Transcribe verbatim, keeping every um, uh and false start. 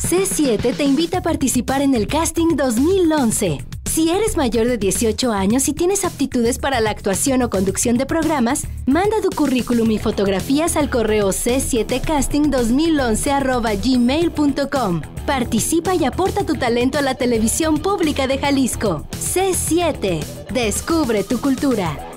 C siete te invita a participar en el Casting dos mil once. Si eres mayor de dieciocho años y tienes aptitudes para la actuación o conducción de programas, manda tu currículum y fotografías al correo c siete casting dos mil once arroba gmail punto com. Participa y aporta tu talento a la televisión pública de Jalisco. C siete. Descubre tu cultura.